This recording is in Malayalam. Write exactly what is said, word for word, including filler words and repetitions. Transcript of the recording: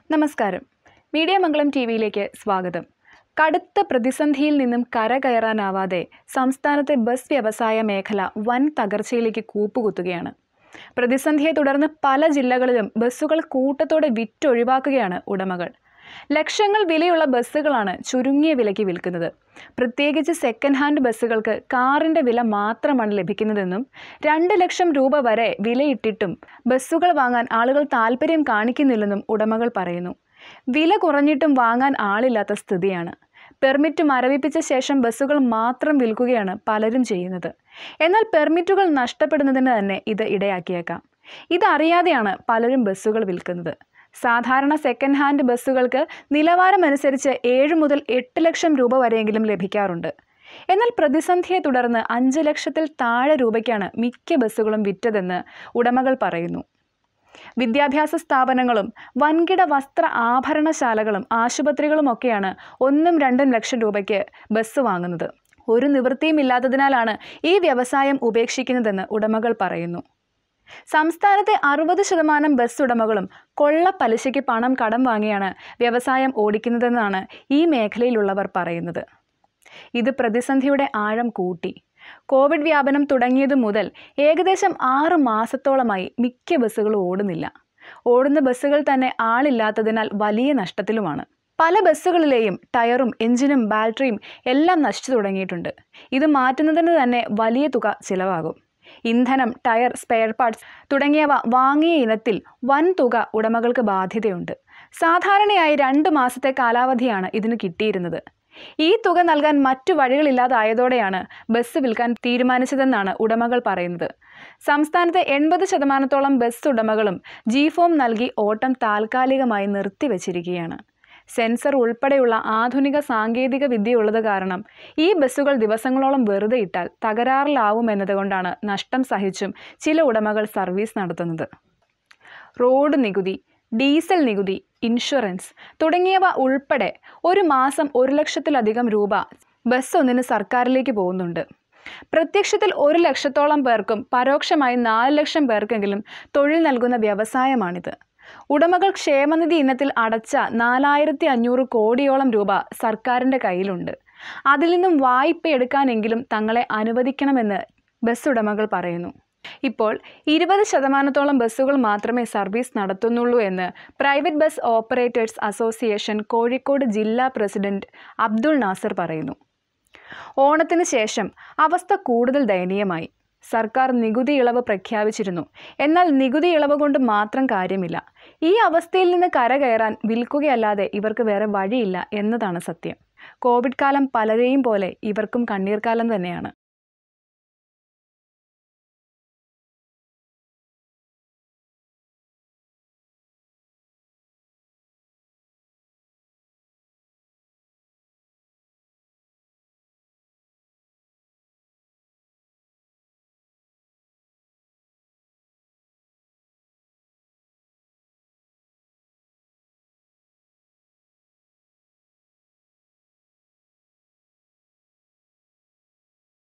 നമസ്കാരം. മീഡിയ മംഗളം ടി വിയിലേക്ക് സ്വാഗതം. കടുത്ത പ്രതിസന്ധിയിൽ നിന്നും കരകയറാനാവാതെ സംസ്ഥാനത്തെ ബസ് വ്യവസായ മേഖല വൻ തകർച്ചയിലേക്ക് കൂപ്പുകുത്തുകയാണ്. പ്രതിസന്ധിയെ തുടർന്ന് പല ജില്ലകളിലും ബസ്സുകൾ കൂട്ടത്തോടെ വിറ്റൊഴിവാക്കുകയാണ് ഉടമകൾ. ലക്ഷങ്ങൾ വിലയുള്ള ബസ്സുകളാണ് ചുരുങ്ങിയ വിലയ്ക്ക് വിൽക്കുന്നത്. പ്രത്യേകിച്ച് സെക്കൻഡ് ഹാൻഡ് ബസ്സുകൾക്ക് കാറിൻ്റെ വില മാത്രമാണ് ലഭിക്കുന്നതെന്നും രണ്ട് ലക്ഷം രൂപ വരെ വിലയിട്ടിട്ടും ബസ്സുകൾ വാങ്ങാൻ ആളുകൾ താല്പര്യം കാണിക്കുന്നില്ലെന്നും ഉടമകൾ പറയുന്നു. വില കുറഞ്ഞിട്ടും വാങ്ങാൻ ആളില്ലാത്ത സ്ഥിതിയാണ്. പെർമിറ്റ് മരവിപ്പിച്ച ശേഷം ബസ്സുകൾ മാത്രം വിൽക്കുകയാണ് പലരും ചെയ്യുന്നത്. എന്നാൽ പെർമിറ്റുകൾ നഷ്ടപ്പെടുന്നതിന് തന്നെ ഇത് ഇടയാക്കിയേക്കാം. ഇതറിയാതെയാണ് പലരും ബസ്സുകൾ വിൽക്കുന്നത്. സാധാരണ സെക്കൻഡ് ഹാൻഡ് ബസ്സുകൾക്ക് നിലവാരമനുസരിച്ച് ഏഴ് മുതൽ എട്ട് ലക്ഷം രൂപ വരെയെങ്കിലും ലഭിക്കാറുണ്ട്. എന്നാൽ പ്രതിസന്ധിയെ തുടർന്ന് അഞ്ച് ലക്ഷത്തിൽ താഴെ രൂപയ്ക്കാണ് മിക്ക ബസ്സുകളും വിറ്റതെന്ന് ഉടമകൾ പറയുന്നു. വിദ്യാഭ്യാസ സ്ഥാപനങ്ങളും വൻകിട വസ്ത്ര ആഭരണശാലകളും ആശുപത്രികളുമൊക്കെയാണ് ഒന്നും രണ്ടും ലക്ഷം രൂപയ്ക്ക് ബസ് വാങ്ങുന്നത്. ഒരു നിവൃത്തിയും ഇല്ലാത്തതിനാലാണ് ഈ വ്യവസായം ഉപേക്ഷിക്കുന്നതെന്ന് ഉടമകൾ പറയുന്നു. സംസ്ഥാനത്തെ അറുപത് ശതമാനം ബസ് ഉടമകളും കൊള്ള പലിശയ്ക്ക് പണം കടം വാങ്ങിയാണ് വ്യവസായം ഓടിക്കുന്നതെന്നാണ് ഈ മേഖലയിലുള്ളവർ പറയുന്നത്. ഇത് പ്രതിസന്ധിയുടെ ആഴം കൂട്ടി. കോവിഡ് വ്യാപനം തുടങ്ങിയതു മുതൽ ഏകദേശം ആറ് മാസത്തോളമായി മിക്ക ബസ്സുകളും ഓടുന്നില്ല. ഓടുന്ന ബസ്സുകൾ തന്നെ ആളില്ലാത്തതിനാൽ വലിയ നഷ്ടത്തിലുമാണ്. പല ബസ്സുകളിലെയും ടയറും എഞ്ചിനും ബാറ്ററിയും എല്ലാം നശിച്ചു തുടങ്ങിയിട്ടുണ്ട്. ഇത് മാറ്റുന്നതിന് തന്നെ വലിയ തുക ചിലവാകും. ഇന്ധനം, ടയർ, സ്പെയർ പാർട്സ് തുടങ്ങിയവ വാങ്ങിയ ഇനത്തിൽ വൻ തുക ഉടമകൾക്ക് ബാധ്യതയുണ്ട്. സാധാരണയായി രണ്ട് മാസത്തെ കാലാവധിയാണ് ഇതിന് കിട്ടിയിരുന്നത്. ഈ തുക നൽകാൻ മറ്റു വഴികളില്ലാതായതോടെയാണ് ബസ് വിൽക്കാൻ തീരുമാനിച്ചതെന്നാണ് ഉടമകൾ പറയുന്നത്. സംസ്ഥാനത്തെ എൺപത് ശതമാനത്തോളം ബസ് ഉടമകളും ജി ഫോം നൽകി ഓട്ടം താൽക്കാലികമായി നിർത്തിവച്ചിരിക്കുകയാണ്. സെൻസർ ഉൾപ്പെടെയുള്ള ആധുനിക സാങ്കേതിക വിദ്യയുള്ളത് കാരണം ഈ ബസ്സുകൾ ദിവസങ്ങളോളം വെറുതെ ഇട്ടാൽ തകരാറിലാവുമെന്നതുകൊണ്ടാണ് നഷ്ടം സഹിച്ചും ചില ഉടമകൾ സർവീസ് നടത്തുന്നത്. റോഡ് നികുതി, ഡീസൽ നികുതി, ഇൻഷുറൻസ് തുടങ്ങിയവ ഉൾപ്പെടെ ഒരു മാസം ഒരു ലക്ഷത്തിലധികം രൂപ ബസ് ഒന്നിന് സർക്കാരിലേക്ക് പോകുന്നുണ്ട്. പ്രത്യക്ഷത്തിൽ ഒരു ലക്ഷത്തോളം പേർക്കും പരോക്ഷമായി നാല് ലക്ഷം പേർക്കെങ്കിലും തൊഴിൽ നൽകുന്ന വ്യവസായമാണിത്. ഉടമകൾ ക്ഷേമനിധി ഇനത്തിൽ അടച്ച നാലായിരത്തി അഞ്ഞൂറ് കോടിയോളം രൂപ സർക്കാരിൻ്റെ കയ്യിലുണ്ട്. അതിൽ നിന്നും വായ്പ എടുക്കാനെങ്കിലും തങ്ങളെ അനുവദിക്കണമെന്ന് ബസ് ഉടമകൾ പറയുന്നു. ഇപ്പോൾ ഇരുപത് ശതമാനത്തോളം ബസ്സുകൾ മാത്രമേ സർവീസ് നടത്തുന്നുള്ളൂ എന്ന് private bus operators association Kozhikode ജില്ലാ പ്രസിഡന്റ് അബ്ദുൾ നാസർ പറയുന്നു. ഓണത്തിന് ശേഷം അവസ്ഥ കൂടുതൽ ദയനീയമായി. സർക്കാർ നികുതി ഇളവ് പ്രഖ്യാപിച്ചിരുന്നു. എന്നാൽ നികുതി ഇളവ് കൊണ്ട് മാത്രം കാര്യമില്ല. ഈ അവസ്ഥയിൽ നിന്ന് കരകയറാൻ വിൽക്കുകയല്ലാതെ ഇവർക്ക് വേറെ വഴിയില്ല എന്നതാണ് സത്യം. കോവിഡ് കാലം പലരെയും പോലെ ഇവർക്കും കണ്ണീർക്കാലം തന്നെയാണ്.